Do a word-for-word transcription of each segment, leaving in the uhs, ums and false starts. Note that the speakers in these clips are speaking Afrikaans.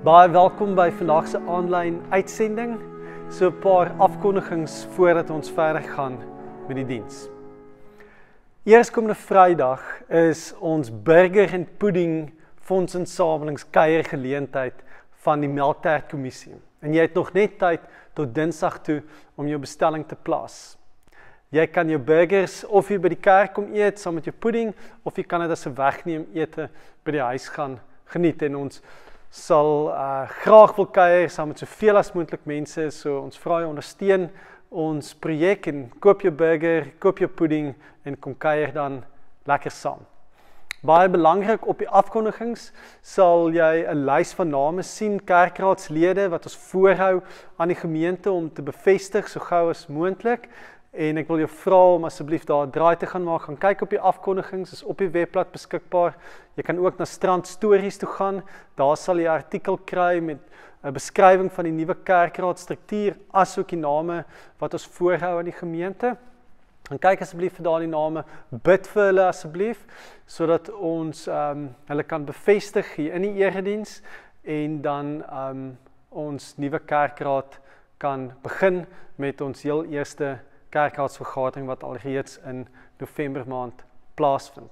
Baie welkom by vandag se aanlyn uitsending. So 'n paar afkondigings voordat ons verder gaan met die diens. Eerskomende Vrydag is ons burger en pudding fondsinsamelingskuiergeleentheid van die Melktertkommissie. En jy het nog net tyd tot Dinsdag toe om jou bestelling te plaas. Jy kan jou burgers of jy by die kerk kom eet saam met jou pudding, of jy kan dit as 'n wegneem ete by die huis gaan geniet. En ons sal uh, graag wil kuier saam met soveel as moontlik mense, so ons vra jou ondersteun ons projek en koop jou burger, koop jou pudding en kom kuier dan lekker saam. Baie belangrik, op die afkondigings sal jy 'n lys van name sien, kerkraadslede wat ons voorhou aan die gemeente om te bevestig so gou as moontlik. En ek wil jou vra om asseblief daar 'n draai te gaan maak, gaan kyk op die afkondigings, is op die webblad beskikbaar. Jy kan ook na Strand Stories toe gaan, daar sal jy 'n artikel kry met 'n beskrywing van die nuwe kerkraadstruktuur, asook die name wat ons voorhou aan die gemeente. En kyk asseblief vir daardie name, bid vir hulle asseblief, sodat ons um, hulle kan bevestig hier in die erediens en dan um, ons nuwe kerkraad kan begin met ons heel eerste kerkraadsvergadering wat alreeds in November maand plaasvind.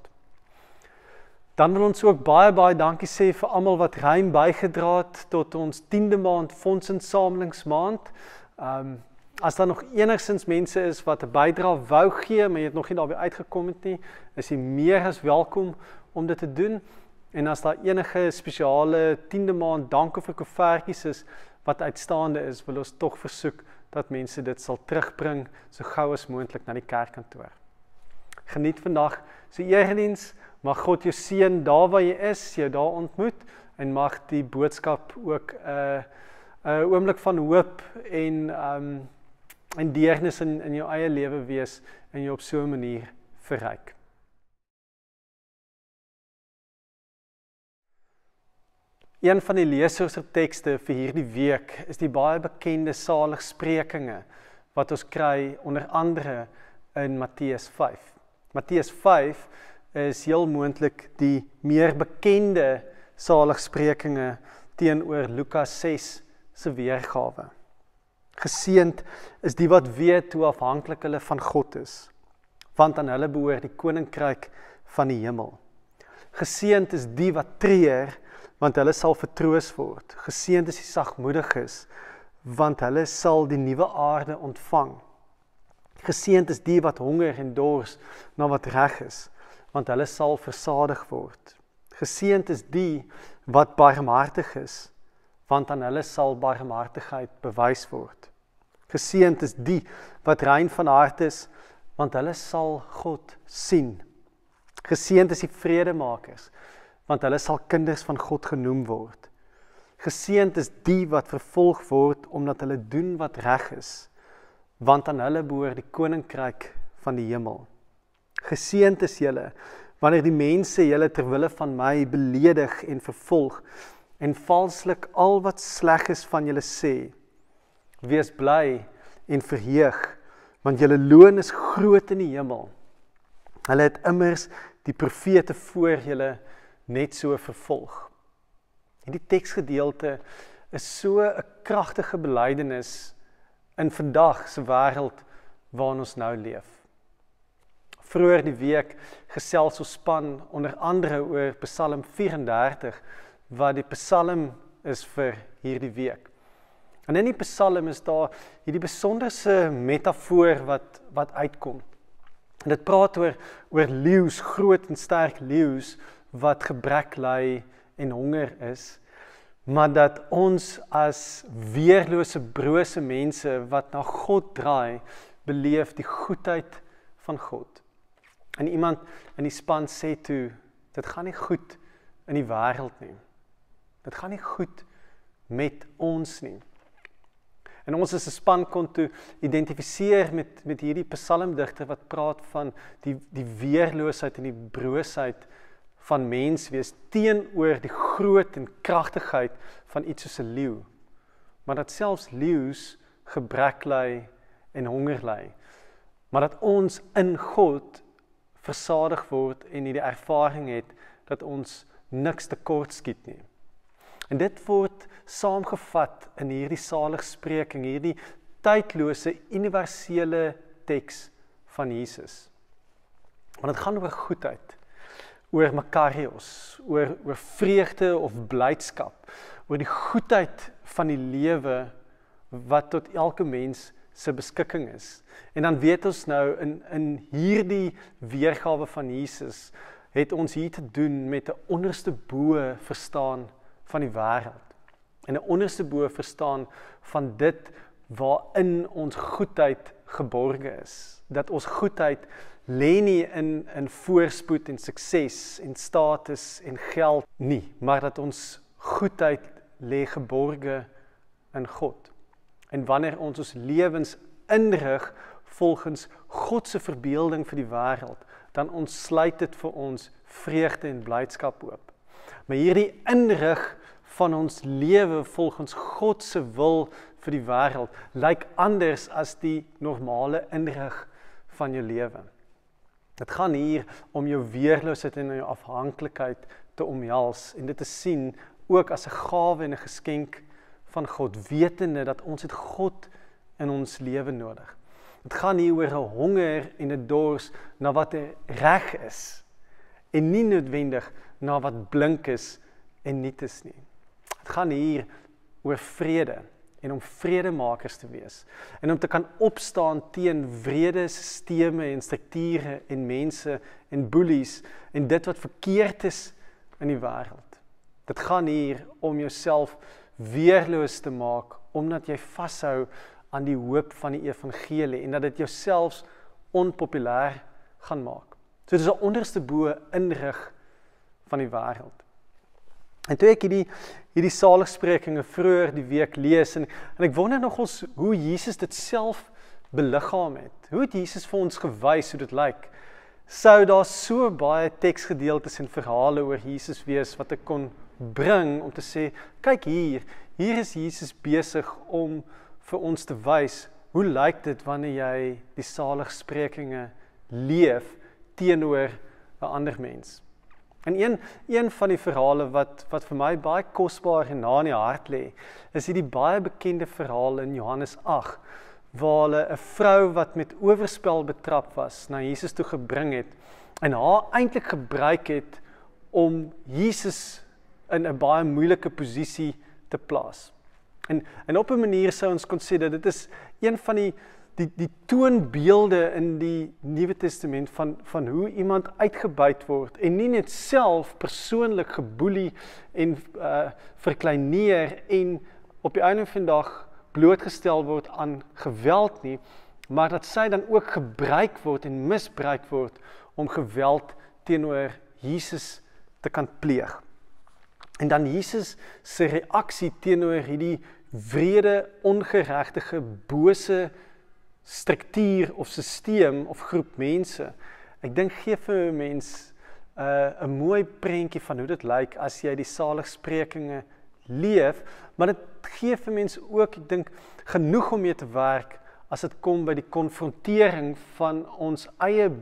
Dan wil ons ook baie baie dankie sê vir almal wat ruim bygedra het tot ons tiende maand fondsinsamelingsmaand. Um, as daar nog enigstens mense is wat 'n bydrae wou gee, maar jy het nog nie daarby uitgekom het nie, is jy meer as welkom om dit te doen. En as daar enige spesiale tiende maand dank of koevertjies is wat uitstaande is, wil ons tog versoek dat mense dit sal terugbring so gou as moontlik na die kerkkantoor. Geniet vandag so erediens, mag God jou seën daar waar jy is, jou daar ontmoet, en mag die boodskap ook 'n uh, 'n uh, oomblik van hoop en um, en deernis in, in jou eie lewe wees en jou op so 'n manier verryk. Een van die leesoorstekste vir hierdie week is die baie bekende saligsprekinge wat ons kry onder andere in Matteus vyf. Matteus vyf is heel moontlik die meer bekende saligsprekinge teenoor Lukas ses se weergawe. Geseënd is die wat weet hoe afhanklik hulle van God is, want aan hulle behoort die koninkryk van die hemel. Geseënd is die wat treur, want hulle sal vertroos word. Geseënd is die sagmoediges, want hulle sal die nuwe aarde ontvang. Geseënd is die wat honger en dors na wat reg is, want hulle sal versadig word. Geseënd is die wat barmhartig is, want aan hulle sal barmhartigheid bewys word. Geseënd is die wat rein van hart is, want hulle sal God sien. Geseënd is die vredemakers, want hulle sal kinders van God genoem word. Geseënd is die wat vervolg word, omdat hulle doen wat reg is, want aan hulle behoort die koninkryk van die hemel. Geseënd is julle, wanneer die mense julle terwille van my beledig en vervolg, en valslik al wat sleg is van julle sê. Wees bly en verheug, want julle loon is groot in die hemel. Hulle het immers die profete voor julle net so vervolg. En die teksgedeelte is so 'n kragtige belydenis in vandag se wêreld waarin ons nou leef. Vroeër die week gesels ons span onder andere oor Psalm vyf en dertig, wat die psalm is vir hierdie week. En in die psalm is daar hierdie besonderse metafoor wat, wat uitkom. En dit praat oor, oor leeu's, groot en sterk leeu's, wat gebrek ly en honger is, maar dat ons as weerlose, brose mense wat na God draai, beleef die goedheid van God. En iemand in die span sê toe, dit gaan nie goed in die wêreld nie. Dit gaan nie goed met ons nie. En ons as 'n span kon toe identifiseer met, met hierdie psalmdigter wat praat van die, die weerloosheid en die broosheid van mens wees teenoor die groot en kragtigheid van iets soos 'n leeu. Maar dat selfs leeu's gebrek ly en honger ly. Maar dat ons in God versadig word en nie die ervaring het dat ons niks tekort skiet nie. En dit word saamgevat in hierdie saligspreking, hierdie tydlose, universele teks van Jesus. Want dit gaan oor goedheid, oor makarios, oor, oor vreugde of blydskap, oor die goedheid van die lewe wat tot elke mens se beskikking is. En dan weet ons nou, in, in hierdie weergawe van Jesus, het ons hier te doen met 'n onderste bo verstaan van die wêreld. En 'n onderste bo verstaan van dit waarin ons goedheid geborge is. Dat ons goedheid lê nie in, in voorspoed en sukses en status en geld nie, maar dat ons goedheid lê geborge in God. En wanneer ons ons lewens inrig volgens God se verbeelding vir die wêreld, dan ontsluit dit vir ons vreugde en blydskap oop. Maar hierdie inrig van ons lewe volgens God se wil vir die wêreld lyk anders as die normale inrig van jou lewe. Dit gaan hier om jou weerloosheid en jou afhanklikheid te omhels en dit te sien ook as 'n gawe en 'n geskenk van God, wetende dat ons het God in ons lewe nodig. Dit gaan hier oor 'n honger en 'n dors na wat reg is en nie noodwendig na wat blink is en niet is nie. Dit gaan hier oor vrede en om vredemakers te wees en om te kan opstaan teen wrede sisteme en strukture en mense en bullies en dit wat verkeerd is in die wêreld. Dit gaan hier om jouself weerloos te maak omdat jy vashou aan die hoop van die evangelie en dat dit jouself onpopulêr gaan maak. So dit is 'n onderste bo inrig van die wêreld. En toe ek hierdie, hierdie saligsprekinge vroeër die week lees, en, en ek wonder nogals hoe Jesus dit self beliggaam het. Hoe het Jesus vir ons gewys hoe dit lyk? Sou daar so baie teksgedeeltes en verhale oor Jesus wees wat ek kon bring om te sê, kyk hier, hier is Jesus besig om vir ons te wys, hoe lyk dit wanneer jy die saligsprekinge leef teenoor 'n ander mens? En een, een van die verhale wat, wat vir my baie kosbaar en na in die hart lê, is hierdie baie bekende verhaal in Johannes agt, waar hulle 'n vrou wat met oorspel betrap was, na Jesus toe gebring het, en haar eintlik gebruik het om Jesus in 'n baie moeilike posisie te plaas. En, en op 'n manier sou ons kon sê dat dit is een van die Die, die toonbeelde in die Nuwe Testament van, van hoe iemand uitgebuit word en nie net self persoonlik geboelie en uh, verkleineer en op die einde van die dag blootgestel word aan geweld nie, maar dat sy dan ook gebruik word en misbruik word om geweld teenoor Jesus te kan pleeg. En dan Jesus se reaksie teenoor hierdie wrede, ongeregtige, bose struktuur of sisteem of groep mense. Ek dink gee vir 'n mens 'n uh, 'n mooi prentjie van hoe dit lyk as jy die saligsprekinge leef, maar dit gee vir mense ook, ek dink, genoeg om mee te werk as dit kom by die konfrontering van ons eie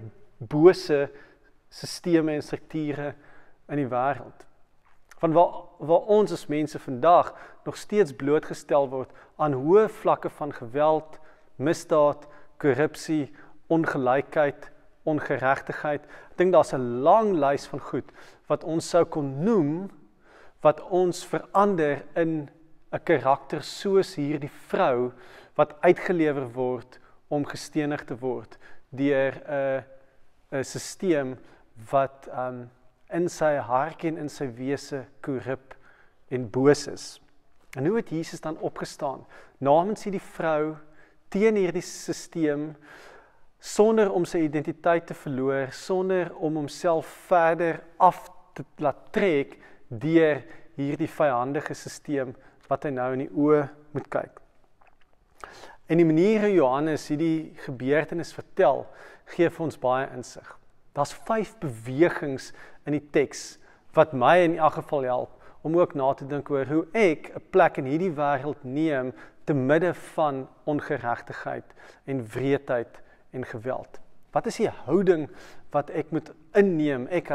bose sisteme en strukture in die wêreld. Van waar, waar ons as mense vandag nog steeds blootgestel word aan hoë vlakke van geweld, misdaad, korrupsie, ongelykheid, ongeregtigheid. Ek dink daar's 'n lang lys van goed wat ons sou kon noem, wat ons verander in 'n karakter soos hierdie vrou, wat uitgelewer word om gestenig te word deur 'n 'n sisteem wat um, in sy hart en in sy wese korrup en boos is. En hoe het Jesus dan opgestaan namens hierdie vrou teen hierdie sisteem, sonder om sy identiteit te verloor, sonder om homself verder af te laat trek deur hierdie vyandige sisteem wat hy nou in die oë moet kyk. En die manier hoe Johannes hierdie gebeurtenis vertel, gee vir ons baie insig. Daar's vyf bewegings in die teks wat my in elk geval help om ook na te dink oor hoe ek 'n plek in hierdie wêreld neem te midde van ongeregtigheid en wreedheid en geweld. Wat is die houding wat ek moet inneem, ek as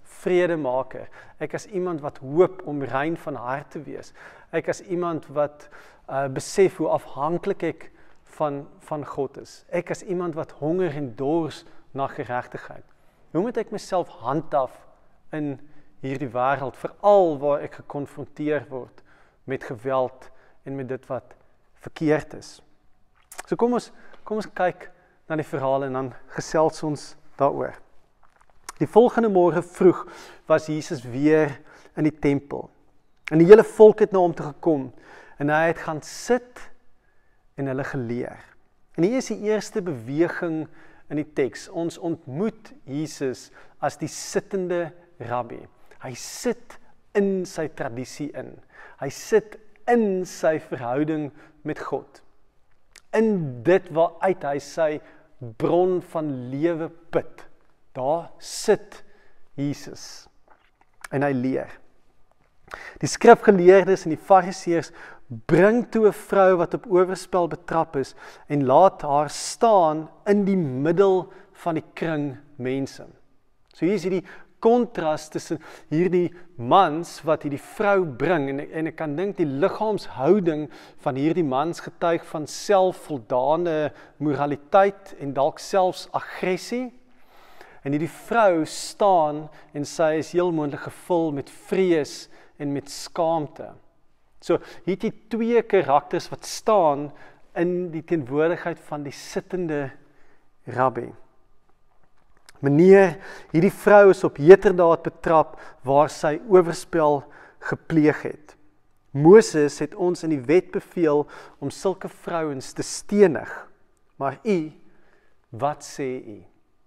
vredemaker. Ek as iemand wat hoop om rein van hart te wees. Ek as iemand wat uh, besef hoe afhanklik ek van, van God is. Ek as iemand wat honger en dors na geregtigheid. Hoe moet ek myself handhaaf in hierdie wêreld, veral waar ek gekonfronteer word met geweld en met dit wat verkeerd is. So kom ons, kom ons kyk na die verhaal en dan gesels ons daaroor. Die volgende môre vroeg was Jesus weer in die tempel. En die hele volk het na hom toe gekom en hy het gaan sit en hulle geleer. En hier is die eerste beweging in die teks. Ons ontmoet Jesus as die sittende rabbi. Hy sit in sy tradisie in. Hy sit in sy verhouding met God. In dit waaruit hy sy bron van lewe put. Daar sit Jesus. En hy leer. Die skrifgeleerdes en die fariseërs bring toe 'n vrou wat op oorspel betrap is en laat haar staan in die middel van die kring mense. So hier is hierdie kontras tussen hierdie mans wat hierdie vrou bring en, en ek kan dink die liggaamshouding van hierdie mans getuig van selfvoldane moraliteit en dalk selfs aggressie. En hierdie vrou staan en sy is heel moontlik gevul met vrees en met skaamte. So hier het jy twee karakters wat staan in die teenwoordigheid van die sittende rabbi. Meneer, hierdie vrou is op heterdaad betrap waar sy oorspel gepleeg het. Moses het ons in die wet beveel om sulke vrouens te stenig. Maar u, wat sê u?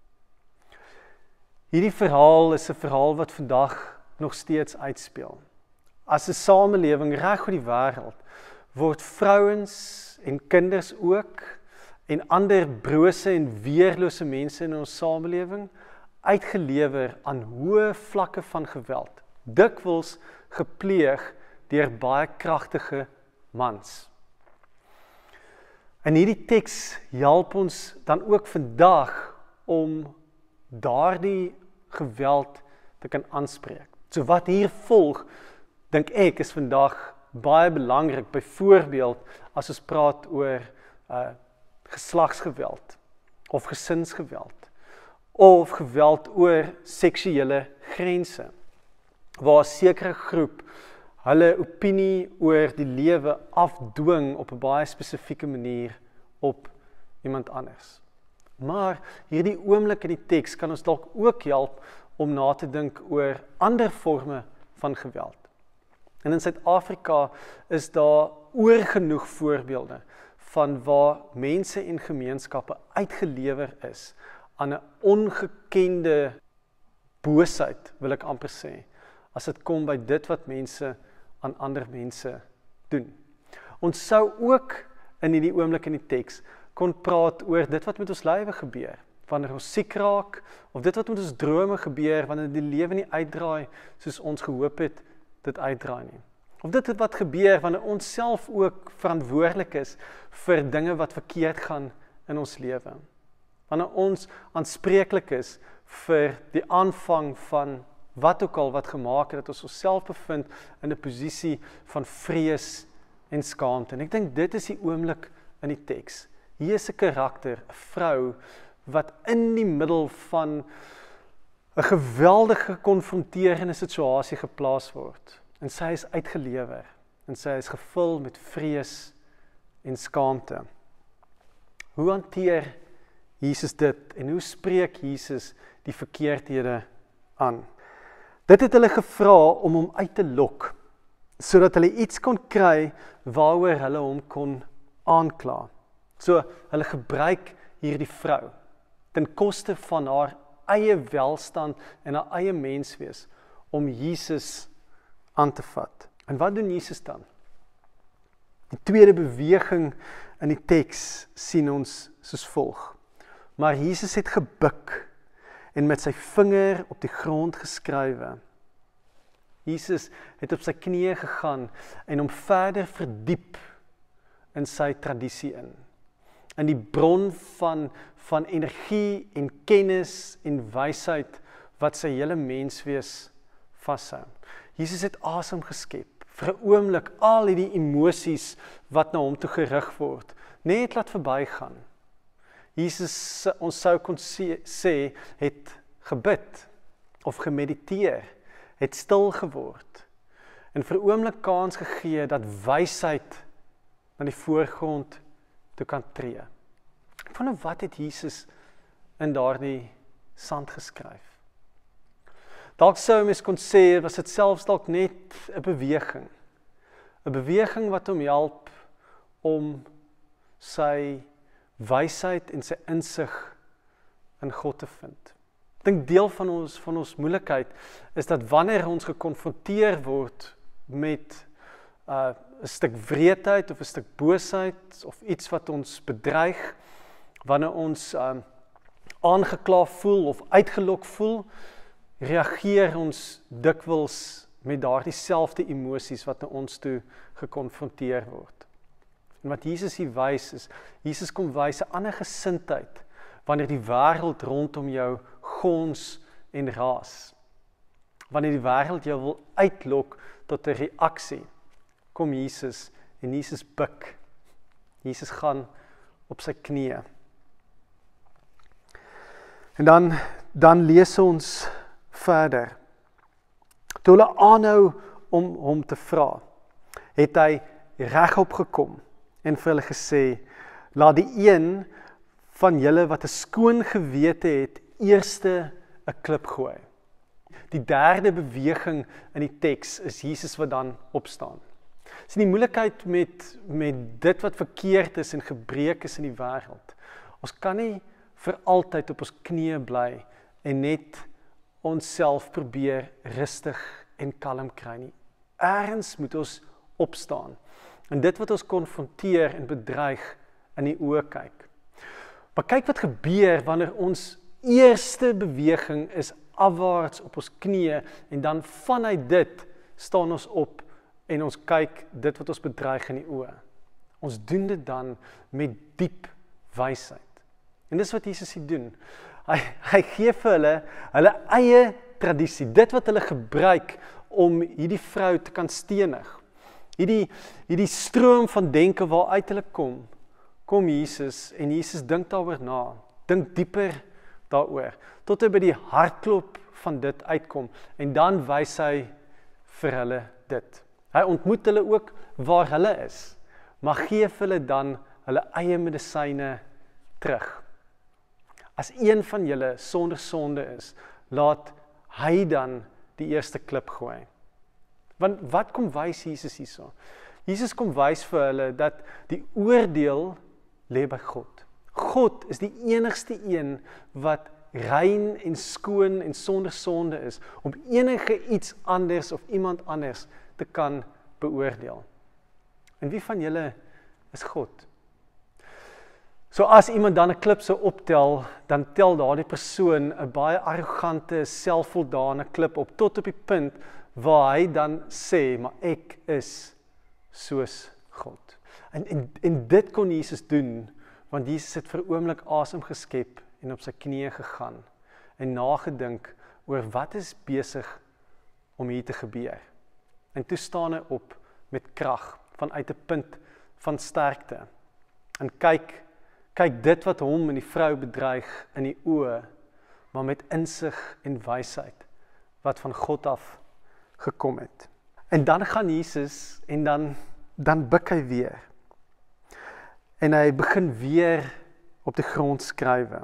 Hierdie verhaal is 'n verhaal wat vandag nog steeds uitspeel. As 'n samelewing reg oor die wêreld word vrouens en kinders ook en ander brose en weerlose mense in ons samelewing uitgelewer aan hoë vlakke van geweld, dikwels gepleeg deur baie kragtige mans. En hierdie teks help ons dan ook vandag om daardie geweld te kan aanspreek. So wat hier volg, dink ek is vandag baie belangrik, byvoorbeeld as ons praat oor uh, geslagsgeweld of gesinsgeweld of geweld oor seksuele grense, waar 'n sekere groep hulle opinie oor die lewe afdwing op 'n baie spesifieke manier op iemand anders. Maar hierdie oomblik in die teks kan ons dalk ook help om na te dink oor ander forme van geweld. En in Suid-Afrika is daar oorgenoeg voorbeelde van waar mense en gemeenskappe uitgelewer is aan 'n ongekende boosheid, wil ek amper sê, as dit kom by dit wat mense aan ander mense doen. Ons sou ook in hierdie oomblik in die teks kon praat oor dit wat met ons lewe gebeur, wanneer ons siek raak, of dit wat met ons drome gebeur, wanneer die lewe nie uitdraai soos ons gehoop het, dit uitdraai nie. Of dit wat gebeur, wanneer ons self ook verantwoordelik is vir dinge wat verkeerd gaan in ons lewe. Wanneer ons aanspreeklik is vir die aanvang van wat ook al wat gemaak het, dat ons onsself bevind in 'n posisie van vrees en skaamte. En ek dink dit is die oomblik in die teks. Hier is 'n karakter, 'n vrou, wat in die middel van 'n geweldige konfronterende situasie geplaas word. En sy is uitgelewer, en sy is gevul met vrees en skaamte. Hoe hanteer Jesus dit, en hoe spreek Jesus die verkeerdhede aan? Dit het hulle gevra om hom uit te lok, sodat hulle iets kon kry waaroor hulle hom kon aankla. So, hulle gebruik hierdie vrou, ten koste van haar eie welstand en haar eie menswees, om Jesus aan te vat. En wat doen Jesus dan? Die tweede beweging in die teks sien ons soos volg. Maar Jesus het gebuk en met sy vinger op die grond geskrywe. Jesus het op sy knieë gegaan en hom verder verdiep in sy tradisie in. In die bron van, van energie en kennis en wysheid wat sy hele menswees vashou. Jesus het asem geskep, vir 'n oomblik al hierdie emosies wat na hom toe gerig word, net laat verbygaan. Jesus, ons sou kon sê, het gebid, of gemediteer, het stil geword, en vir 'n oomblik kans gegee dat wysheid na die voorgrond toe kan tree. Van wat het Jesus in daardie sand geskryf? Dalk sou mens kon sê, was dit selfs dalk net 'n beweging. 'n Beweging wat hom help om sy wysheid en sy insig in God te vind. Ek dink deel van ons van ons moeilikheid is dat wanneer ons gekonfronteer word met 'n uh, stuk wreedheid of 'n stuk boosheid of iets wat ons bedreig, wanneer ons um, aangekla voel of uitgelok voel, reageer ons dikwels met daardie selfde emosies wat na ons toe gekonfronteer word. En wat Jesus hier wys is, Jesus kom wys 'n ander gesindheid wanneer die wêreld rondom jou gons en raas. Wanneer die wêreld jou wil uitlok tot 'n reaksie, kom Jesus en Jesus buig. Jesus gaan op sy knieë. En dan, dan lees ons verder. Toe hulle aanhou om hom te vra, het hy regop gekom en vir hulle gesê, laat die een van julle wat 'n skoon gewete het, eerste 'n klip gooi. Die derde beweging in die teks is Jesus wat dan opstaan. Dis die moeilikheid met, met dit wat verkeerd is en gebreek is in die wêreld. Ons kan nie vir altyd op ons knieë bly en net onsself probeer rustig en kalm kry nie. Ergens moet ons opstaan en dit wat ons konfronteer en bedreig in die oë kyk. Maar kyk wat gebeur wanneer ons eerste beweging is afwaarts op ons knieë en dan vanuit dit staan ons op en ons kyk dit wat ons bedreig in die oë. Ons doen dit dan met diep wysheid. En dis wat Jesus hier doen. Hy, hy gee vir hulle hulle eie tradisie, dit wat hulle gebruik om hierdie vrou te kan stenig. Hierdie, hierdie stroom van denke waaruit hulle kom, kom Jesus en Jesus dink daaroor na, dink dieper daaroor, tot hy by die hartklop van dit uitkom en dan wys hy vir hulle dit. Hy ontmoet hulle ook waar hulle is, maar gee vir hulle dan hulle eie medisyne terug. As een van julle sonder sonde is, laat hy dan die eerste klip gooi. Want wat kom wys Jesus hierso? Jesus kom wys vir hulle dat die oordeel lê by God. God is die enigste een wat rein en skoon en sonder sonde is, om enige iets anders of iemand anders te kan beoordeel. En wie van julle is God? So as iemand dan 'n klip sou optel, dan tel daardie persoon 'n baie arrogante, selfvoldane klip op, tot op die punt waar hy dan sê, maar ek is soos God. En, en, en dit kon Jesus doen, want Jesus het vir 'n oomblik asem geskep en op sy knieë gegaan en nagedink oor wat is besig om hier te gebeur. En toe staan hy op met krag vanuit 'n punt van sterkte. En kyk, kyk dit wat hom en die vrou bedreig in die oë, maar met insig en wysheid wat van God af gekom het. En dan gaan Jesus en dan dan buig hy weer. En hy begin weer op die grond skrywe.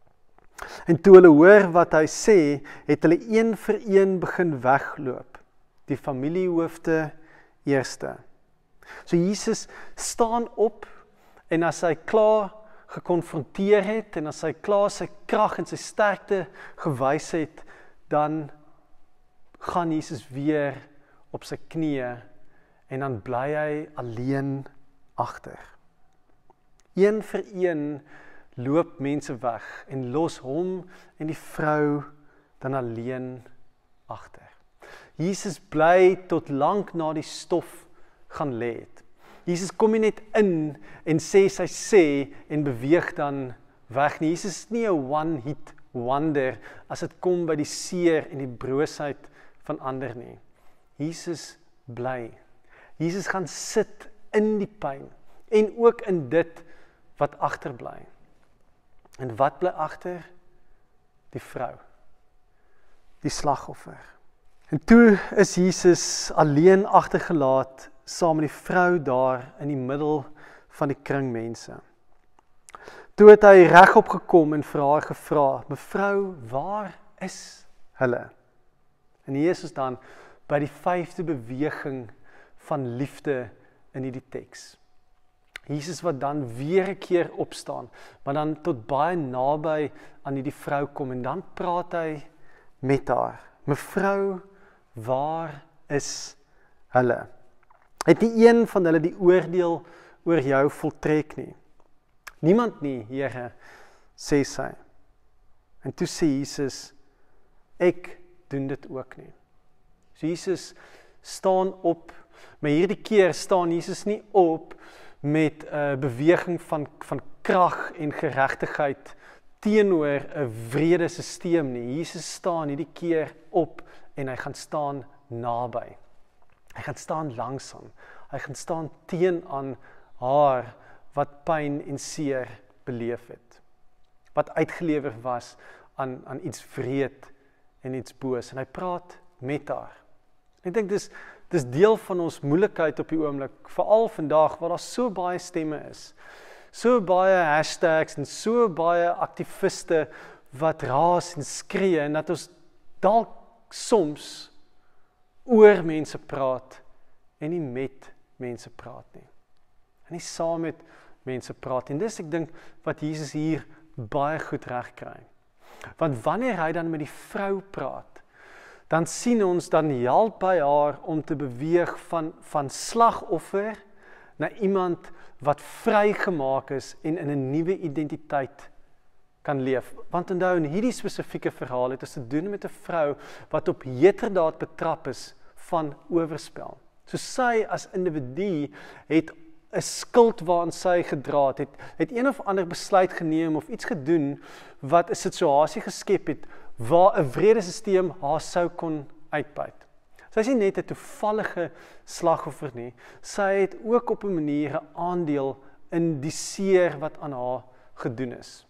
En toe hulle hoor wat hy sê, het hulle een vir een begin wegloop. Die familiehoofde eerste. So Jesus staan op en as hy klaar gekonfronteer het en as hy klaar sy krag en sy sterkte gewys het, dan gaan Jesus weer op sy knieë en dan bly hy alleen agter. Een vir een loop mense weg en los hom en die vrou dan alleen agter. Jesus bly tot lank na die stof gaan lê het. Jesus kom nie net in en sê sy sê en beweeg dan weg nie. Jesus is nie 'n one hit wonder as dit kom by die seer en die broosheid van ander nie. Jesus bly. Jesus gaan sit in die pyn en ook in dit wat agterbly. En wat bly agter? Die vrou. Die slagoffer. En toe is Jesus alleen agtergelaat saam met die vrou daar in die middel van die kring mense. Toe het hy regop gekom en vir haar gevra, mevrou, waar is hulle? En Jesus dan by die vyfde beweging van liefde in hierdie teks. Jesus wat dan weer 'n keer opstaan, maar dan tot baie naby aan hierdie vrou kom en dan praat hy met haar. Mevrou, waar is hulle? Het nie een van hulle die oordeel oor jou voltrek nie? Niemand nie, Here, sê sy. En toe sê Jesus, ek doen dit ook nie. So Jesus staan op, maar hierdie keer staan Jesus nie op met 'n uh, beweging van, van krag en geregtigheid teenoor 'n wrede stelsel nie. Jesus staan hierdie keer op en hy gaan staan naby. Hy gaan staan langs hom. Hy gaan staan teen aan haar wat pyn en seer beleef het. Wat uitgelewer was aan, aan iets wreed en iets boos. En hy praat met haar. Ek dink dis dis deel van ons moeilikheid op die oomblik, veral vandag waar daar so baie stemme is. So baie hashtags en so baie aktiviste wat raas en skree en dat ons dalk soms oor mense praat en nie met mense praat nie. En nie saam met mense praat. En dis ek dink wat Jesus hier baie goed reg kry. Want wanneer hy dan met die vrou praat, dan sien ons, dan help hy haar om te beweeg van, van slagoffer na iemand wat vrygemaak is en in 'n nuwe identiteit kan leef. Want onthou, in hierdie spesifieke verhaal het ons te doen met 'n vrou wat op heterdaad betrap is van oorspel. So sy as individu het 'n skuld waaraan sy gedra het, het, het een of ander besluit geneem of iets gedoen wat 'n situasie geskep het waar 'n wrede stelsel haar sou kon uitbuit. Sy is nie net 'n toevallige slagoffer nie, sy het ook op 'n manier 'n aandeel in die seer wat aan haar gedoen is.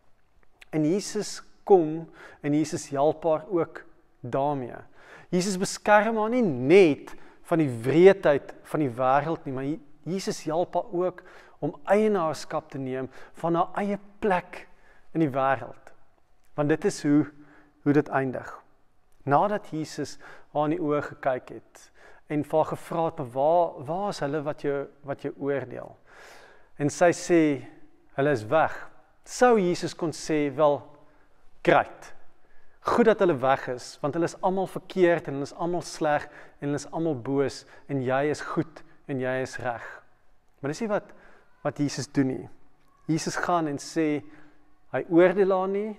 En Jesus kom en Jesus help haar ook daarmee. Jesus beskerm haar nie net van die wreedheid van die wêreld nie, maar Jesus help haar ook om eienaarskap te neem van haar eie plek in die wêreld. Want dit is hoe, hoe dit eindig. Nadat Jesus haar in die oë gekyk het en vir haar gevra het, maar waar, waar is hulle wat jou, wat jou oordeel? En sy sê, hulle is weg. Sou Jesus kon sê, wel, great. Goed dat hulle weg is, want hulle is almal verkeerd en hulle is almal sleg en hulle is almal boos en jy is goed en jy is reg. Maar dis nie wat, wat Jesus doen nie. Jesus gaan en sê, hy oordeel haar nie,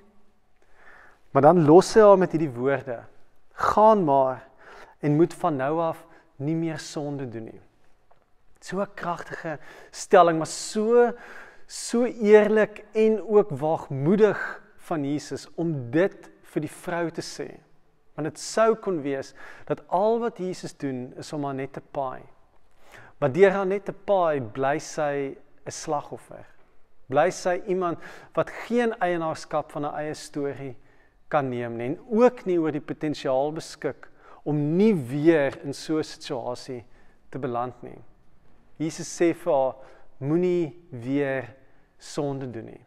maar dan los hy haar met hierdie woorde, gaan maar en moet van nou af nie meer sonde doen nie. So 'n kragtige stelling, maar so, so eerlik en ook waagmoedig van Jesus om dit vir die vrou te sê. Want dit sou kon wees dat al wat Jesus doen is om haar net te paai. Maar deur haar net te paai, bly sy 'n slagoffer. Bly sy iemand wat geen eienaarskap van haar eie storie kan neem nie, en ook nie oor die potensiaal beskik om nie weer in so 'n situasie te beland nie. Jesus sê vir haar, moenie weer sonde doen nie.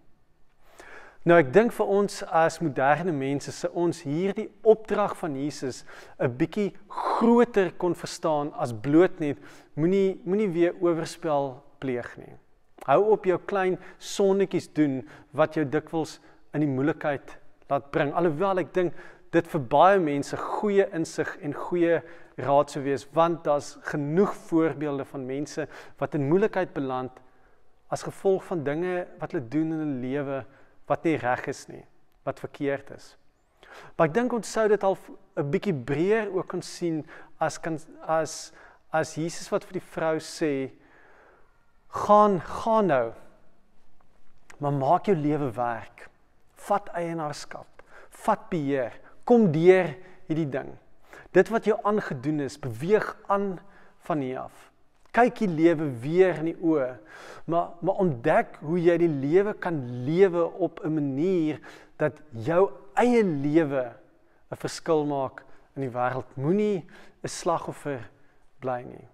Nou ek dink vir ons as moderne mense se ons hierdie opdrag van Jesus 'n bietjie groter kon verstaan as bloot net moenie moenie weer oorspel pleeg nie. Hou op jou klein sonnetjies doen wat jou dikwels in die moeilikheid laat bring. Alhoewel ek dink dit vir baie mense goeie insig en goeie raad sou wees, want daar's genoeg voorbeelde van mense wat in moeilikheid beland as gevolg van dinge wat hulle doen in hulle lewe wat nie reg is nie, wat verkeerd is. Maar ek dink ons sou dit al 'n bietjie breër ook kon sien as, as, as Jesus wat vir die vrou sê, gaan, gaan nou, maar maak jou lewe werk, vat eienaarskap, vat beheer, kom deur hierdie ding. Dit wat jou aangedoen is, beweeg aan van hier af. Kyk die lewe weer in die oë, maar, maar ontdek hoe jy die lewe kan lewe op 'n manier dat jou eie lewe 'n verskil maak in die wêreld. Moenie 'n slagoffer bly nie.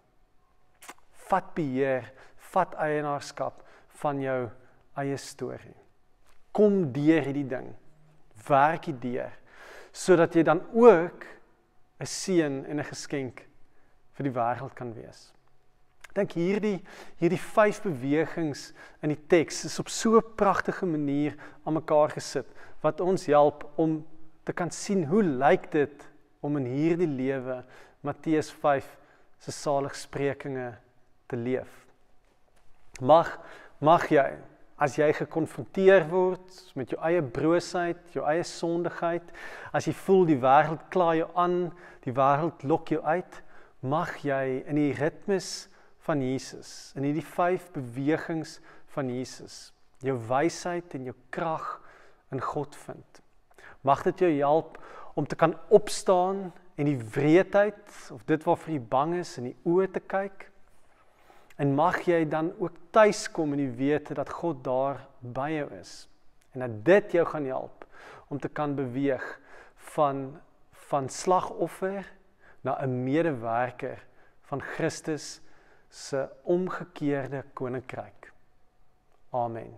Vat beheer, vat eienaarskap van jou eie storie. Kom deur hierdie ding, werk die deur, sodat jy dan ook 'n seën en 'n geskenk vir die wêreld kan wees. Ek dink hierdie, hierdie vyf bewegings in die teks is op so 'n pragtige manier aan mekaar gesit, wat ons help om te kan sien hoe lyk dit om in hierdie lewe Matteus vyf se saligsprekinge te leef. Mag, mag jy, as jy gekonfronteer word met jou eie broosheid, jou eie sondigheid, as jy voel die wêreld kla jou aan, die wêreld lok jou uit, mag jy in die ritmes van Jesus, in hierdie vyf bewegings van Jesus, jou wysheid en jou krag in God vind. Mag dit jou help om te kan opstaan en die wreedheid, of dit waarvoor jy bang is, in die oë te kyk. En mag jy dan ook tuis kom in die wete dat God daar by jou is. En dat dit jou gaan help om te kan beweeg van, van slagoffer na 'n medewerker van Christus se omgekeerde koninkryk. Amen.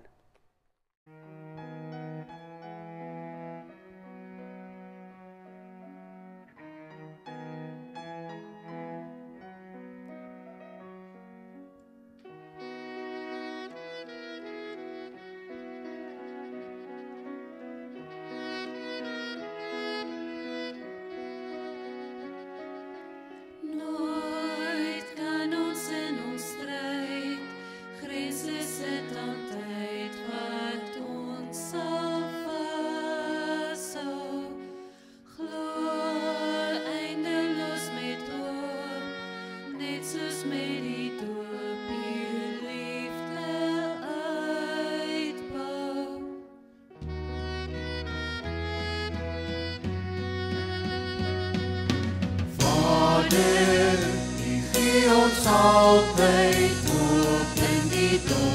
Die gee ons altyd hoop in die donker.